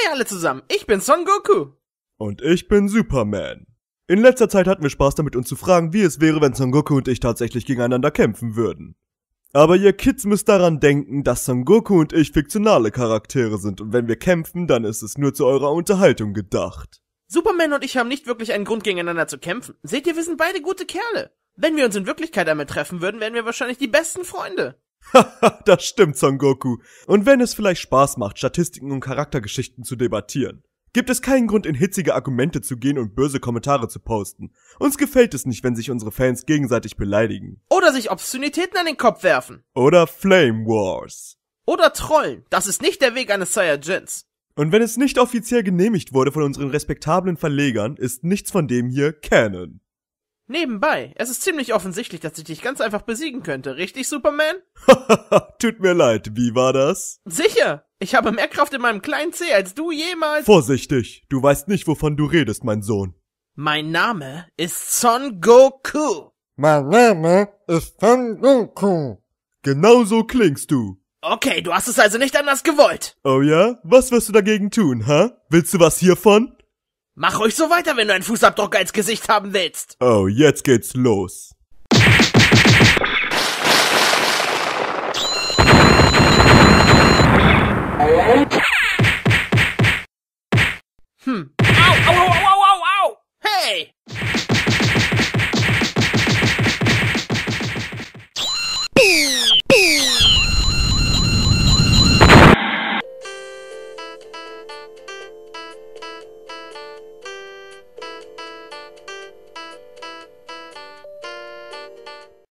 alle zusammen, ich bin Son Goku. Und ich bin Superman. In letzter Zeit hatten wir Spaß damit, uns zu fragen, wie es wäre, wenn Son Goku und ich tatsächlich gegeneinander kämpfen würden. Aber ihr Kids müsst daran denken, dass Son Goku und ich fiktionale Charaktere sind und wenn wir kämpfen, dann ist es nur zu eurer Unterhaltung gedacht. Superman und ich haben nicht wirklich einen Grund, gegeneinander zu kämpfen. Seht ihr, wir sind beide gute Kerle. Wenn wir uns in Wirklichkeit einmal treffen würden, wären wir wahrscheinlich die besten Freunde. Haha, das stimmt, Son Goku. Und wenn es vielleicht Spaß macht, Statistiken und Charaktergeschichten zu debattieren, gibt es keinen Grund, in hitzige Argumente zu gehen und böse Kommentare zu posten. Uns gefällt es nicht, wenn sich unsere Fans gegenseitig beleidigen. Oder sich Obszönitäten an den Kopf werfen. Oder Flame Wars. Oder trollen. Das ist nicht der Weg eines Saiyajins. Und wenn es nicht offiziell genehmigt wurde von unseren respektablen Verlegern, ist nichts von dem hier Canon. Nebenbei, es ist ziemlich offensichtlich, dass ich dich ganz einfach besiegen könnte, richtig, Superman? Hahaha, tut mir leid, wie war das? Sicher! Ich habe mehr Kraft in meinem kleinen Zeh, als du jemals... Vorsichtig, du weißt nicht, wovon du redest, mein Sohn. Mein Name ist Son Goku. Mein Name ist Son Goku. Genau so klingst du. Okay, du hast es also nicht anders gewollt. Oh ja? Was wirst du dagegen tun, hä? Willst du was hiervon? Mach ruhig so weiter, wenn du einen Fußabdruck als Gesicht haben willst. Oh, jetzt geht's los.